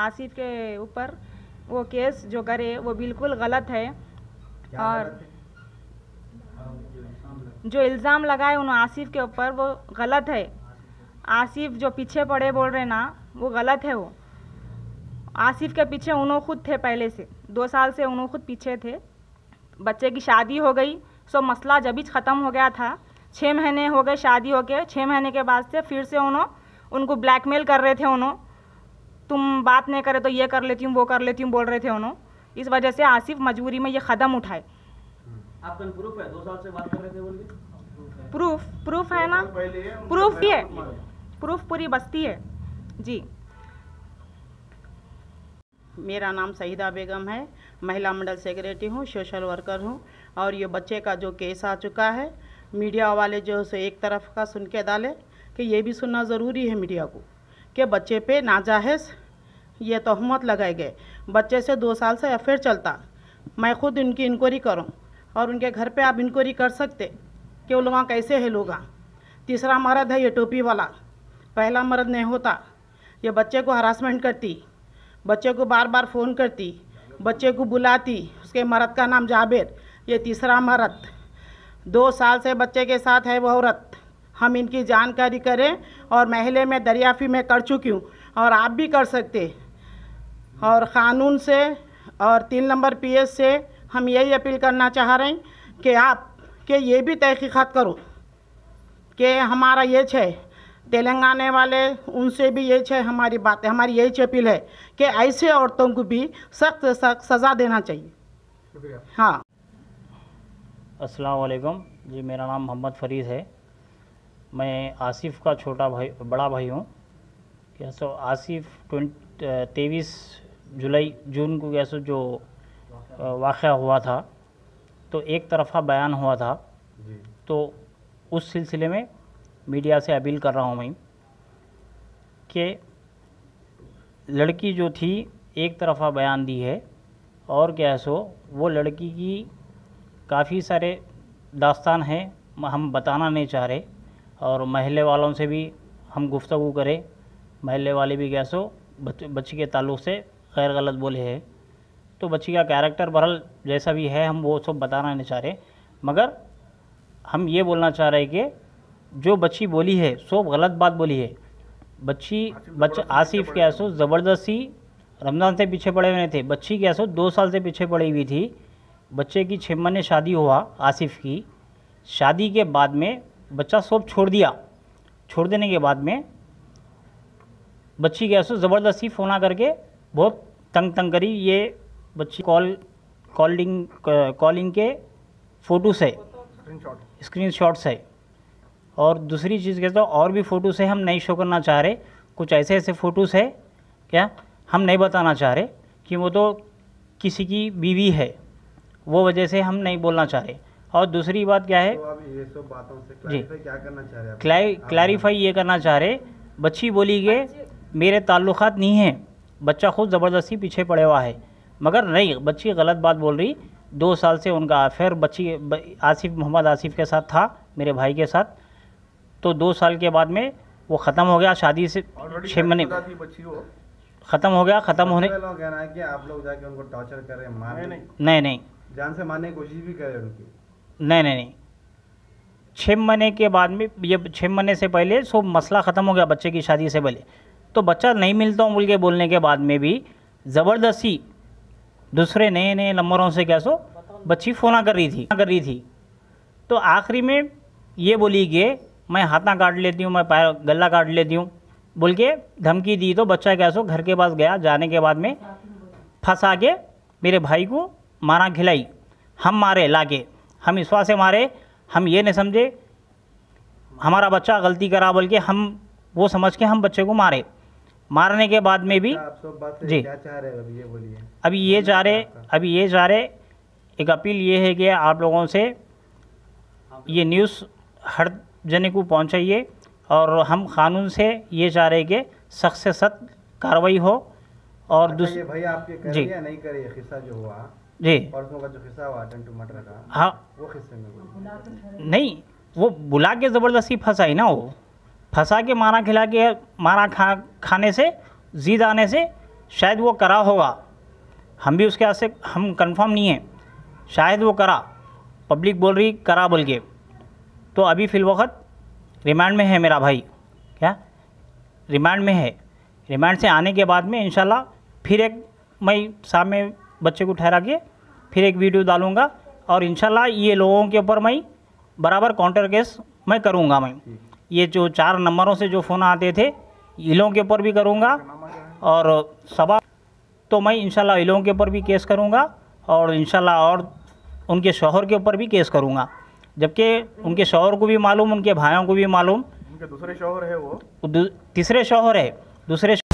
आसिफ के ऊपर वो केस जो करे वो बिल्कुल गलत है। और जो इल्ज़ाम लगाए उन आसिफ के ऊपर वो गलत है। आसिफ जो पीछे पड़े बोल रहे ना, वो गलत है। वो आसिफ के पीछे उन्होंने खुद थे, पहले से 2 साल से उन्होंने खुद पीछे थे। बच्चे की शादी हो गई, सो मसला जब ही ख़त्म हो गया था। 6 महीने हो गए शादी हो के, 6 महीने के बाद से फिर से उनको ब्लैकमेल कर रहे थे। तुम बात नहीं करे तो ये कर लेती हूँ, वो कर लेती हूँ बोल रहे थे। इस वजह से आसिफ मजबूरी में ये कदम उठाए। आपका प्रूफ है 2 साल से बात कर रहे थे बोल के? प्रूफ है ना, प्रूफ ही है, प्रूफ पूरी बस्ती है जी। मेरा नाम सईदा बेगम है, महिला मंडल सेक्रेटरी हूँ, सोशल वर्कर हूँ। और ये बच्चे का जो केस आ चुका है, मीडिया वाले जो से एक तरफ का सुन के डाले कि ये भी सुनना ज़रूरी है मीडिया को कि बच्चे पे नाजायज़ ये तोहमत लगाए गए। बच्चे से 2 साल से अफेयर चलता। मैं खुद उनकी इंक्वायरी करूँ और उनके घर पे आप इंक्वायरी कर सकते कि वो लोग कैसे है। लोग तीसरा मर्द है ये टोपी वाला, पहला मर्द नहीं होता। ये बच्चे को हरासमेंट करती, बच्चे को बार बार फ़ोन करती, बच्चे को बुलाती। उसके मर्द का नाम जाबिर, ये तीसरा मर्द। 2 साल से बच्चे के साथ है वो औरत। हम इनकी जानकारी करें और महल्ले में दरियाफ़ी में कर चुकी हूँ और आप भी कर सकते। और क़ानून से और 3 नंबर PS से हम यही अपील करना चाह रहे हैं कि आप कि ये भी तहक़ीक़ात करो कि हमारा ये है तेलंगाना वाले, उनसे भी ये है हमारी बात है। हमारी यही अपील है कि ऐसे औरतों को भी सख्त सख्त सज़ा देना चाहिए। हाँ, अस्सलाम वालेकुम जी। मेरा नाम मोहम्मद फ़रीद है। मैं आसिफ का छोटा भाई, बड़ा भाई हूँ। कैसो आसिफ 23 जून को कैसो जो वाक़या हुआ था, तो एक तरफ़ा बयान हुआ था। तो उस सिलसिले में मीडिया से अपील कर रहा हूँ मैं कि लड़की जो थी एक तरफ़ा बयान दी है और कैसो वो लड़की की काफ़ी सारे दास्तान हैं, हम बताना नहीं चाह रहे। और महल्ले वालों से भी हम गुफ्तगू करें, महल्ले वाले भी कैसो बच्ची के ताल्लुक़ से खैर गलत बोले हैं। तो बच्ची का कैरेक्टर बहरहाल जैसा भी है हम वो सब बताना नहीं चाह रहे, मगर हम ये बोलना चाह रहे कि जो बच्ची बोली है सब गलत बात बोली है। बच्चा आसिफ कैसो ज़बरदस्ती रमज़ान से पीछे पड़े हुए थे। बच्ची कैसो 2 साल से पीछे पड़ी हुई थी। बच्चे की 6 महीने शादी हुआ आसिफ की। शादी के बाद में बच्चा सब छोड़ दिया। छोड़ देने के बाद में बच्ची कैसो ज़बरदस्ती फ़ोन करके बहुत तंग करी। ये बच्ची कॉलिंग के फ़ोटोज़ है, स्क्रीनशॉट्स है। और दूसरी चीज़ कहते हो और भी फ़ोटोज़ है, हम नहीं शो करना चाह रहे। कुछ ऐसे फ़ोटोज़ है क्या हम नहीं बताना चाह रहे कि वो तो किसी की बीवी है, वो वजह से हम नहीं बोलना चाह रहे। और दूसरी बात क्या है, तो अब ये सब बातों से क्लैरिफाई क्या करना चाह रहे हैं? क्लैरिफाई ये करना चाह रहे, बच्ची बोली कि मेरे ताल्लुकात नहीं हैं, बच्चा खुद ज़बरदस्ती पीछे पड़े हुआ है। मगर नहीं, बच्ची गलत बात बोल रही। 2 साल से उनका अफेयर बच्ची मोहम्मद आसिफ के साथ था, मेरे भाई के साथ। तो 2 साल के बाद में वो ख़त्म हो गया। शादी से 6 महीने ख़त्म हो गया। ख़त्म होने कहना है कि आप लोग जाके उनको टॉर्चर कर रहे हैं, मार नहीं जान से मारने की कोशिश भी कर रहे हैं उनकी। नहीं 6 महीने के बाद में, ये 6 महीने से पहले सब मसला ख़त्म हो गया बच्चे की शादी से पहले। तो बच्चा नहीं मिलता हूँ बोल के बोलने के बाद में भी ज़बरदस्ती दूसरे नए नंबरों से कैसो बच्ची फ़ोन कर रही थी। तो आखिरी में ये बोली कि मैं हाथा काट लेती हूँ, मैं पैर गला काट लेती हूँ बोल के धमकी दी। तो बच्चा कैसो घर के पास गया, जाने के बाद में फंसा के मेरे भाई को मारा खिलाई। हम मारे लाके, हम इस से मारे, हम ये नहीं समझे हमारा बच्चा गलती करा बोल के हम वो समझ के हम बच्चे को मारे। मारने के बाद में भी आप सब बात से जी क्या चाह रहे हैं अभी ये बोलिए। अभी ये जा रहे एक अपील ये है कि आप लोगों से ये न्यूज़ हर जने को पहुंचाइए। और हम कानून से ये चाह रहे कि सख्त से सख्त कार्रवाई हो। और ये भाई आपके करे या नहीं करे ये किस्सा जो हुआ जी, परसों का जो किस्सा हुआ टंटू मटर का, हाँ वो किस्से में बोलिए। नहीं, वो बुला के ज़बरदस्ती फंसाई ना, वो फंसा के मारा खिला के मारा खाने से जीद आने से शायद वो करा होगा, हम भी उसके से हम कंफर्म नहीं है, शायद वो करा, पब्लिक बोल रही करा बोल के। तो अभी फ़िलवक़्त रिमांड में है मेरा भाई, क्या रिमांड में है। रिमांड से आने के बाद में इंशाल्लाह फिर एक मैं सामने बच्चे को ठहरा के फिर एक वीडियो डालूँगा और इंशाल्लाह ये लोगों के ऊपर मैं बराबर काउंटर केस मैं करूँगा। मैं ये जो 4 नंबरों से जो फ़ोन आते थे इन लोगों के ऊपर भी करूँगा और सबा तो मैं इंशाल्लाह इन लोगों के ऊपर भी केस करूँगा और इंशाल्लाह और उनके शौहर के ऊपर भी केस करूँगा। जबकि उनके शौहर को भी मालूम, उनके भाइयों को भी मालूम, उनके दूसरे शौहर है वो, तीसरे शौहर है, दूसरे